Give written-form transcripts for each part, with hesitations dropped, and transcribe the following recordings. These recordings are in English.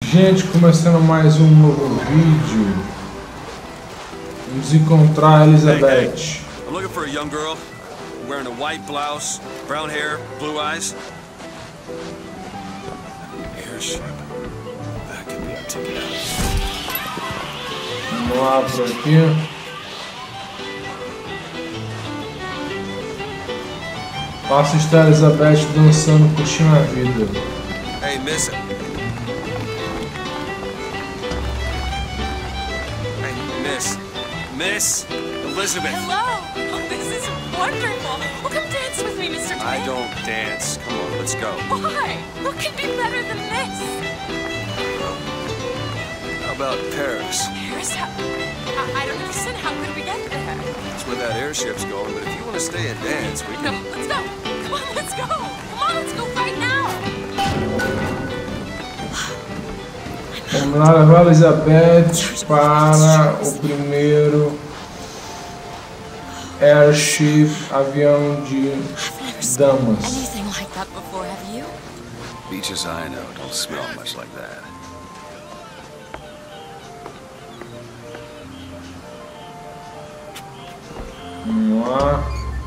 Gente, começando mais um novo vídeo. Vamos encontrar a Elizabeth. Hey, I'm looking for a young girl wearing a white blouse, brown hair, blue eyes. Airship. That could be a ticket out. Vamos lá por aqui. Passa está a Elizabeth dançando, curtindo a vida. Hey, miss. Miss Elizabeth. Hello. Oh, this is wonderful. Well, come dance with me, Mr. I Twig. don't dance. Come on, let's go. Why? What could be better than this? How about Paris? Paris? I don't understand. How could we get there? That's where that airship's going, but if you want to stay and dance, we No, can... let's go. Come on, let's go. Come on, let's go right now. Vamos lá levar a Elizabeth para o primeiro airship, avião de damas. Anything like that before, have you? Beaches I know don't smell much like that. Vamos lá.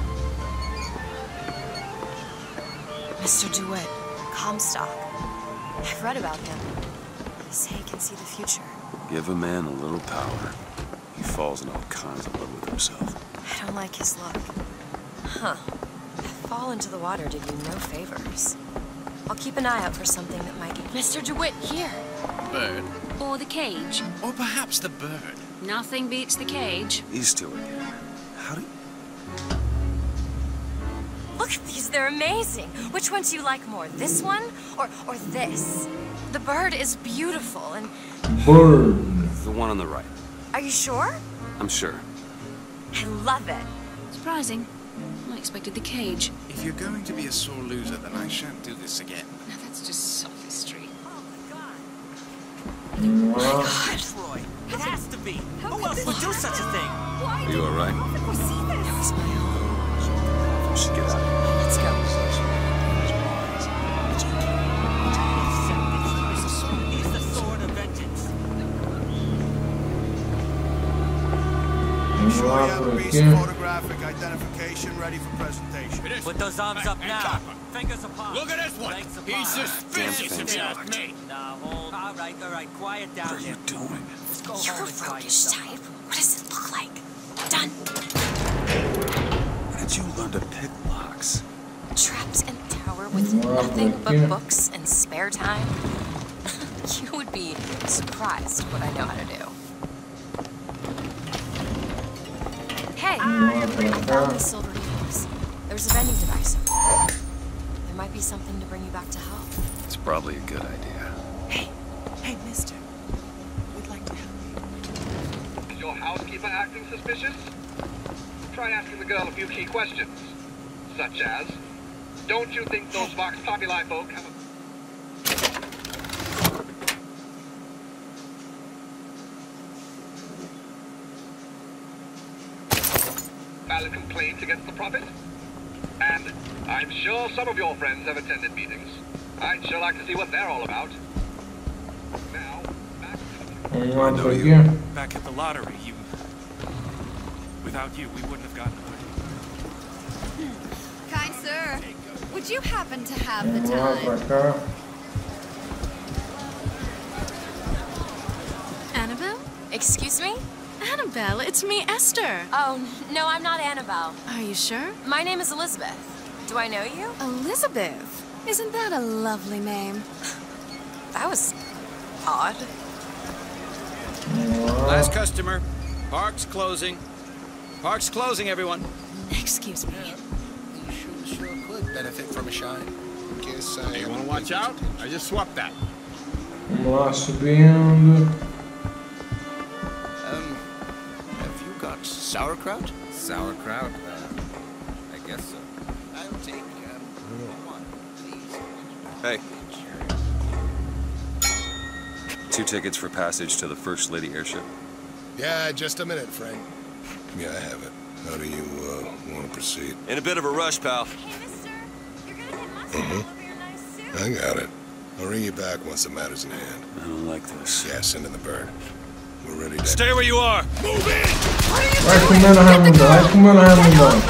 Mr. DeWitt, Comstock. I've read about him. They say he can see the future. Give a man a little power, he falls in all kinds of love with himself. I don't like his look. Huh. That fall into the water did you no favors. I'll keep an eye out for something that might get Mr. DeWitt here. Bird. Or the cage. Or perhaps the bird. Nothing beats the cage. These two again. How do you... Look at these, they're amazing. Which one do you like more, this one or this? The bird is beautiful and... Bird. The one on the right. Are you sure? I'm sure. I love it. Surprising. I expected the cage. If you're going to be a sore loser, then I shan't do this again. Now that's just sophistry. Oh my god. Vamos lá. Troy, it has to be. Who else would do such a thing? Why Are you all right? did we see this? That was my home. We should get out of here. Let's go. He's the sword of vengeance. Vamos lá por aqui. Photographic identification ready for presentation. Put those arms up now. Fingers apart. Look at this one. Legs apart. He's suspicious if you ask me. Now hold. All right. Quiet down. What are you doing? Just go You're home a and cry roguish yourself. type. What does it look like? Done. Where did you learn to pick locks? Trapped in a tower with Well, nothing but yeah. books and spare time? You would be surprised what I know how to do. Hey, Vamos lá I pra found cá. the Silver Eagles. There's a vending device over there. There might be something to bring you back to health. It's probably a good idea. Hey, mister. We'd like to help you. Is your housekeeper acting suspicious? Try asking the girl a few key questions, such as, don't you think those Vox Populi folk have a... valid complaints against the Prophet? And I'm sure some of your friends have attended meetings. I'd sure like to see what they're all about. Now, back to the... Vamos lá por aqui. Back at the lottery, without you, we wouldn't have gotten away. Kind sir, would you happen to have the Vamos lá pra time? cá. Annabelle? Excuse me? Annabelle, it's me, Esther. Oh, no, I'm not Annabelle. Are you sure? My name is Elizabeth. Do I know you? Elizabeth. Isn't that a lovely name? That was odd. Vamos lá. Last customer. Park's closing. Park's closing, everyone. Excuse me. Sure could benefit from a shine. Guess I You want to watch out? I just swapped that. Vamos lá subindo. Have you got sauerkraut? Sauerkraut? I guess so. I'll take one, please. Hey. 2 tickets for passage to the First Lady airship. Yeah, just a minute, Frank. Yeah, I have it. How do you want to proceed? In a bit of a rush, pal. Hey, mister. You're gonna get mustard all over your nice suit. I got it. I'll ring you back once the matter's in hand. I don't like this. Yeah, send in the bird. We're ready to... Stay where you are! Move in! Vai comendo Raimundão, vai comendo Raimundão.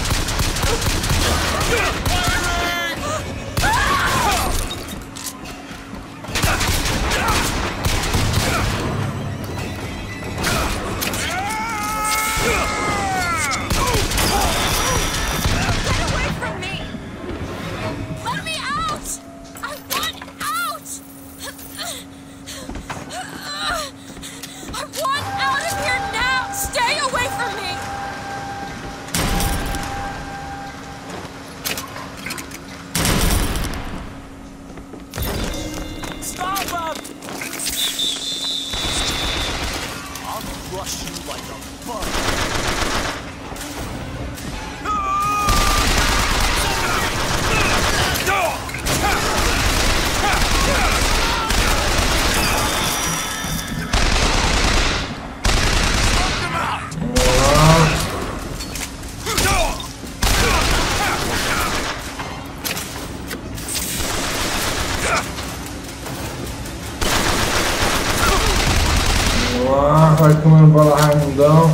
Vai comendo bola Raimundão.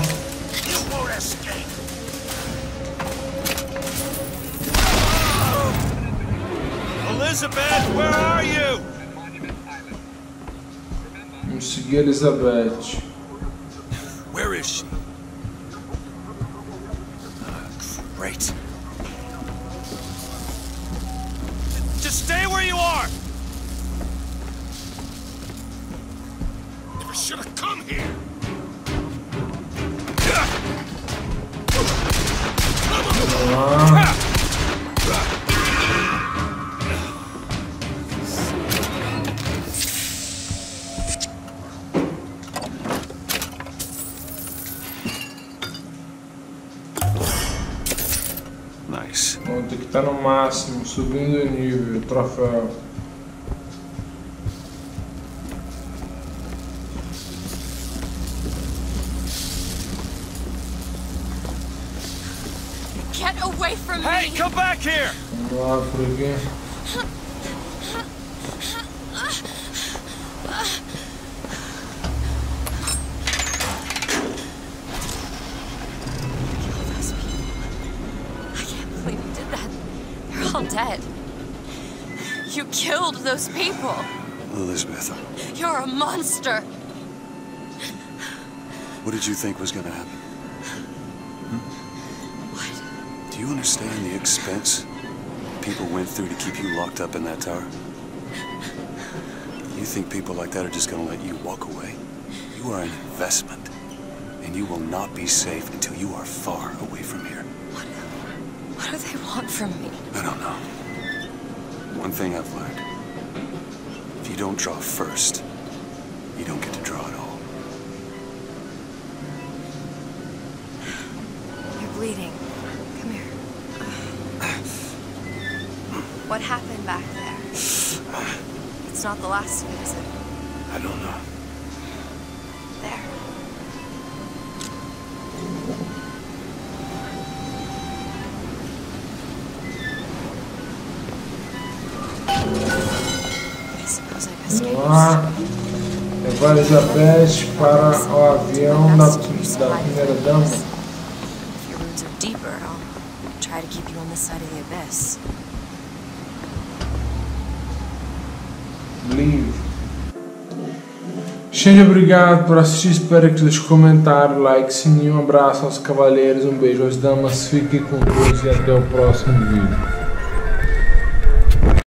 Elizabeth, where are you? Vamos seguir Elizabeth. Where is she? Great. Just stay where you are. Never should have come here. Nice. Vamos ter que estar no máximo, subindo o nível, troféu. Get away from me! Hey, come back here! Vamos lá por aqui. Dead. You killed those people. Elizabeth. You're a monster. What did you think was gonna happen? What? Do you understand the expense people went through to keep you locked up in that tower? You think people like that are just gonna let you walk away? You are an investment, and you will not be safe until you are far away from here. What do they want from me? I don't know. One thing I've learned. If you don't draw first, you don't get to draw at all. You're bleeding. Come here. What happened back there? It's not the last of it, is it? I don't know. There. Vamos lá. Levar Elizabeth para o avião da primeira dama. If your wounds are deeper, I'll try to keep you on this side of the abyss. Leave. Gente, obrigado por assistir. Espero que vocês comentaram, like, sininho, um abraço aos cavaleiros, um beijo às damas, fiquem com Deus e até o próximo vídeo.